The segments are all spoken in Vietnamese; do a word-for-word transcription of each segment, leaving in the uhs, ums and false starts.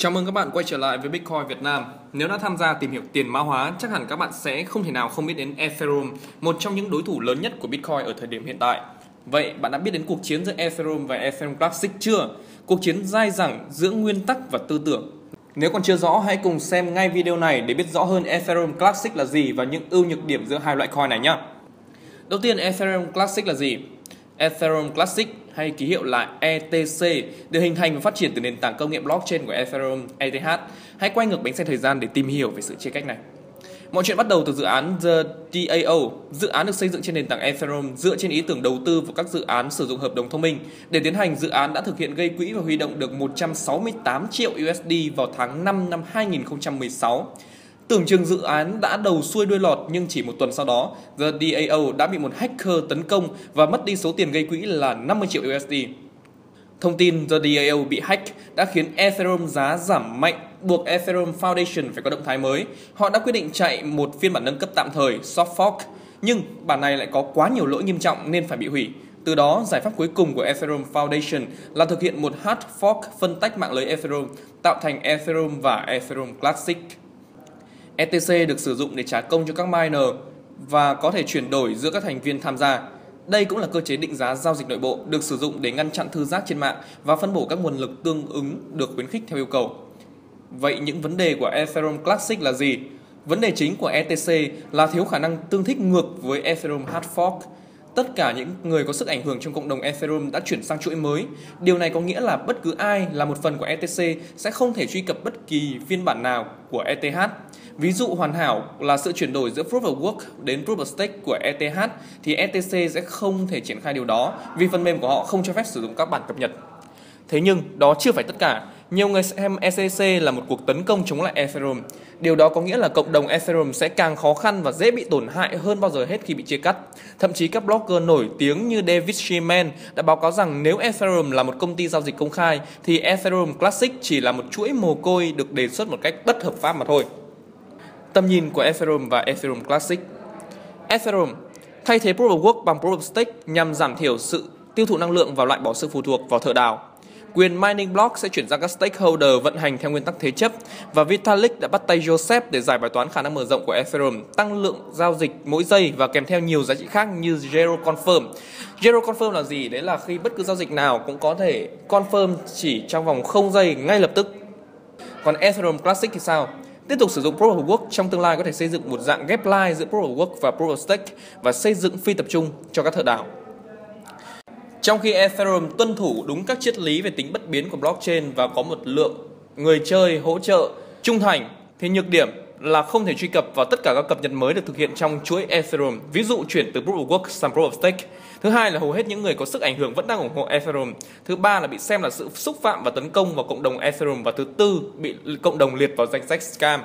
Chào mừng các bạn quay trở lại với Bitcoin Việt Nam. Nếu đã tham gia tìm hiểu tiền mã hóa, chắc hẳn các bạn sẽ không thể nào không biết đến Ethereum, một trong những đối thủ lớn nhất của Bitcoin ở thời điểm hiện tại. Vậy bạn đã biết đến cuộc chiến giữa Ethereum và Ethereum Classic chưa? Cuộc chiến dai dẳng giữa nguyên tắc và tư tưởng. Nếu còn chưa rõ, hãy cùng xem ngay video này để biết rõ hơn Ethereum Classic là gì và những ưu nhược điểm giữa hai loại coin này nhé. Đầu tiên, Ethereum Classic là gì? Ethereum Classic hay ký hiệu là E T C được hình thành và phát triển từ nền tảng công nghệ blockchain của Ethereum E T H. Hãy quay ngược bánh xe thời gian để tìm hiểu về sự chia cách này. Mọi chuyện bắt đầu từ dự án The đê a o. Dự án được xây dựng trên nền tảng Ethereum dựa trên ý tưởng đầu tư vào các dự án sử dụng hợp đồng thông minh. Để tiến hành, dự án đã thực hiện gây quỹ và huy động được một trăm sáu mươi tám triệu U S D vào tháng năm năm hai nghìn không trăm mười sáu. Tưởng chừng dự án đã đầu xuôi đuôi lọt, nhưng chỉ một tuần sau đó, The đê a o đã bị một hacker tấn công và mất đi số tiền gây quỹ là năm mươi triệu U S D. Thông tin The đê a o bị hack đã khiến Ethereum giá giảm mạnh, buộc Ethereum Foundation phải có động thái mới. Họ đã quyết định chạy một phiên bản nâng cấp tạm thời, soft fork, nhưng bản này lại có quá nhiều lỗi nghiêm trọng nên phải bị hủy. Từ đó, giải pháp cuối cùng của Ethereum Foundation là thực hiện một hard fork phân tách mạng lưới Ethereum, tạo thành Ethereum và Ethereum Classic. E T C được sử dụng để trả công cho các miner và có thể chuyển đổi giữa các thành viên tham gia. Đây cũng là cơ chế định giá giao dịch nội bộ được sử dụng để ngăn chặn thư giác trên mạng và phân bổ các nguồn lực tương ứng được khuyến khích theo yêu cầu. Vậy những vấn đề của Ethereum Classic là gì? Vấn đề chính của E T C là thiếu khả năng tương thích ngược với Ethereum Hard Fork. Tất cả những người có sức ảnh hưởng trong cộng đồng Ethereum đã chuyển sang chuỗi mới. Điều này có nghĩa là bất cứ ai là một phần của E T C sẽ không thể truy cập bất kỳ phiên bản nào của E T H. Ví dụ hoàn hảo là sự chuyển đổi giữa Proof of Work đến Proof of Stake của E T H thì E T C sẽ không thể triển khai điều đó vì phần mềm của họ không cho phép sử dụng các bản cập nhật. Thế nhưng đó chưa phải tất cả. Nhiều người xem E T C là một cuộc tấn công chống lại Ethereum. Điều đó có nghĩa là cộng đồng Ethereum sẽ càng khó khăn và dễ bị tổn hại hơn bao giờ hết khi bị chia cắt. Thậm chí các blogger nổi tiếng như David Sherman đã báo cáo rằng nếu Ethereum là một công ty giao dịch công khai thì Ethereum Classic chỉ là một chuỗi mồ côi được đề xuất một cách bất hợp pháp mà thôi. Tầm nhìn của Ethereum và Ethereum Classic. Ethereum thay thế Proof of Work bằng Proof of Stake nhằm giảm thiểu sự tiêu thụ năng lượng và loại bỏ sự phụ thuộc vào thợ đào. Quyền mining block sẽ chuyển ra các stakeholder vận hành theo nguyên tắc thế chấp, và Vitalik đã bắt tay Joseph để giải bài toán khả năng mở rộng của Ethereum, tăng lượng giao dịch mỗi giây và kèm theo nhiều giá trị khác như Zero Confirm. Zero Confirm là gì? Đấy là khi bất cứ giao dịch nào cũng có thể confirm chỉ trong vòng không giây ngay lập tức. Còn Ethereum Classic thì sao? Tiếp tục sử dụng Proof of Work, trong tương lai có thể xây dựng một dạng ghép lai giữa Proof of Work và Proof of Stake và xây dựng phi tập trung cho các thợ đào. Trong khi Ethereum tuân thủ đúng các triết lý về tính bất biến của blockchain và có một lượng người chơi hỗ trợ trung thành, thì nhược điểm là không thể truy cập vào tất cả các cập nhật mới được thực hiện trong chuỗi Ethereum, ví dụ chuyển từ Proof of Work sang Proof of Stake. Thứ hai là hầu hết những người có sức ảnh hưởng vẫn đang ủng hộ Ethereum. Thứ ba là bị xem là sự xúc phạm và tấn công vào cộng đồng Ethereum. Và thứ tư, bị cộng đồng liệt vào danh sách scam.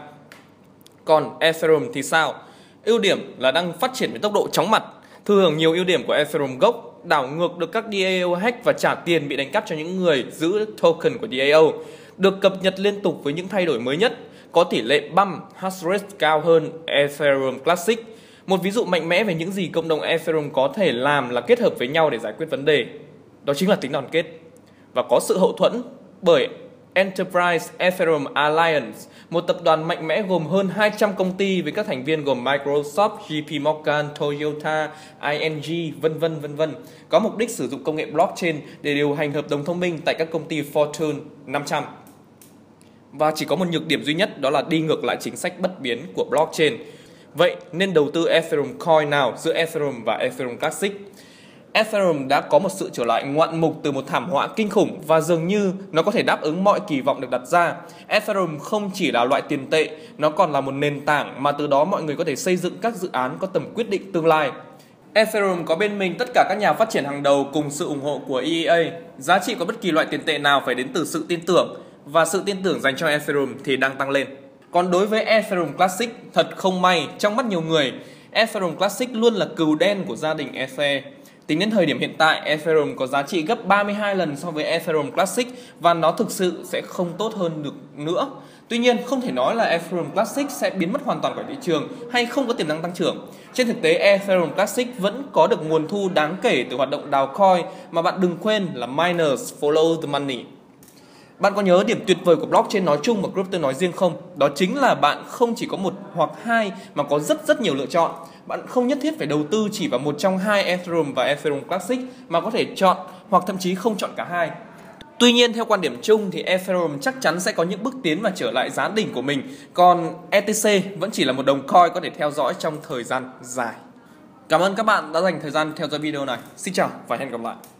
Còn Ethereum thì sao? Ưu điểm là đang phát triển với tốc độ chóng mặt, thừa hưởng nhiều ưu điểm của Ethereum gốc, đảo ngược được các đê a o hack và trả tiền bị đánh cắp cho những người giữ token của đê a o, được cập nhật liên tục với những thay đổi mới nhất, có tỷ lệ bump hash rate cao hơn Ethereum Classic. Một ví dụ mạnh mẽ về những gì cộng đồng Ethereum có thể làm là kết hợp với nhau để giải quyết vấn đề. Đó chính là tính đoàn kết và có sự hậu thuẫn bởi Enterprise Ethereum Alliance, một tập đoàn mạnh mẽ gồm hơn hai trăm công ty với các thành viên gồm Microsoft, J P Morgan, Toyota, I N G, vân vân vân vân, có mục đích sử dụng công nghệ blockchain để điều hành hợp đồng thông minh tại các công ty Fortune năm trăm. Và chỉ có một nhược điểm duy nhất, đó là đi ngược lại chính sách bất biến của blockchain. Vậy nên đầu tư Ethereum coin nào giữa Ethereum và Ethereum Classic? Ethereum đã có một sự trở lại ngoạn mục từ một thảm họa kinh khủng và dường như nó có thể đáp ứng mọi kỳ vọng được đặt ra. Ethereum không chỉ là loại tiền tệ, nó còn là một nền tảng mà từ đó mọi người có thể xây dựng các dự án có tầm quyết định tương lai. Ethereum có bên mình tất cả các nhà phát triển hàng đầu cùng sự ủng hộ của E A. Giá trị của bất kỳ loại tiền tệ nào phải đến từ sự tin tưởng, và sự tin tưởng dành cho Ethereum thì đang tăng lên. Còn đối với Ethereum Classic, thật không may, trong mắt nhiều người, Ethereum Classic luôn là cừu đen của gia đình Ether. Tính đến thời điểm hiện tại, Ethereum có giá trị gấp ba mươi hai lần so với Ethereum Classic và nó thực sự sẽ không tốt hơn được nữa. Tuy nhiên, không thể nói là Ethereum Classic sẽ biến mất hoàn toàn khỏi thị trường hay không có tiềm năng tăng trưởng. Trên thực tế, Ethereum Classic vẫn có được nguồn thu đáng kể từ hoạt động đào coin, mà bạn đừng quên là miners follow the money. Bạn có nhớ điểm tuyệt vời của blockchain nói chung và crypto nói riêng không? Đó chính là bạn không chỉ có một hoặc hai mà có rất rất nhiều lựa chọn. Bạn không nhất thiết phải đầu tư chỉ vào một trong hai Ethereum và Ethereum Classic mà có thể chọn hoặc thậm chí không chọn cả hai. Tuy nhiên theo quan điểm chung thì Ethereum chắc chắn sẽ có những bước tiến và trở lại giá đỉnh của mình, còn e tê xê vẫn chỉ là một đồng coin có thể theo dõi trong thời gian dài. Cảm ơn các bạn đã dành thời gian theo dõi video này. Xin chào và hẹn gặp lại.